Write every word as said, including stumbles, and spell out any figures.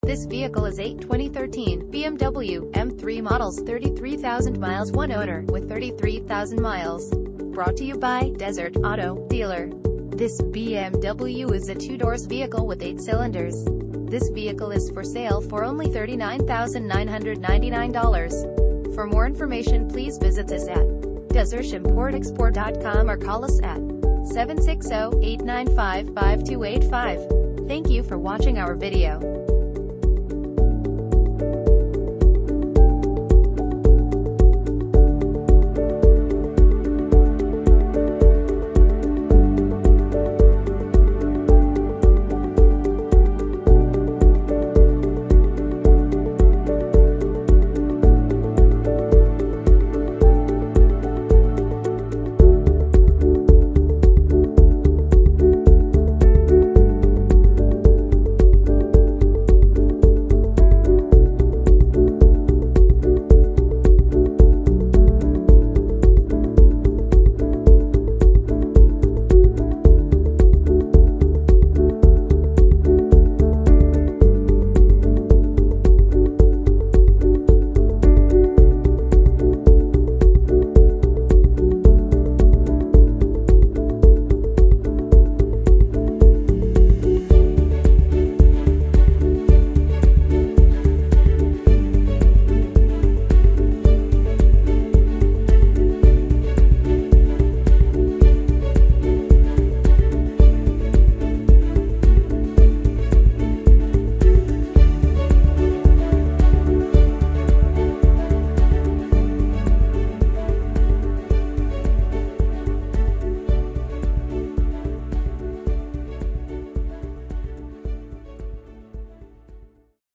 This vehicle is a twenty thirteen B M W M three Models, thirty-three thousand miles, one owner, with thirty-three thousand miles. Brought to you by Desert Auto Dealer. This B M W is a two-doors vehicle with eight cylinders. This vehicle is for sale for only thirty-nine thousand nine hundred ninety-nine dollars. For more information, please visit us at desert import export dot com or call us at seven six zero, eight nine five, five two eight five. Thank you for watching our video.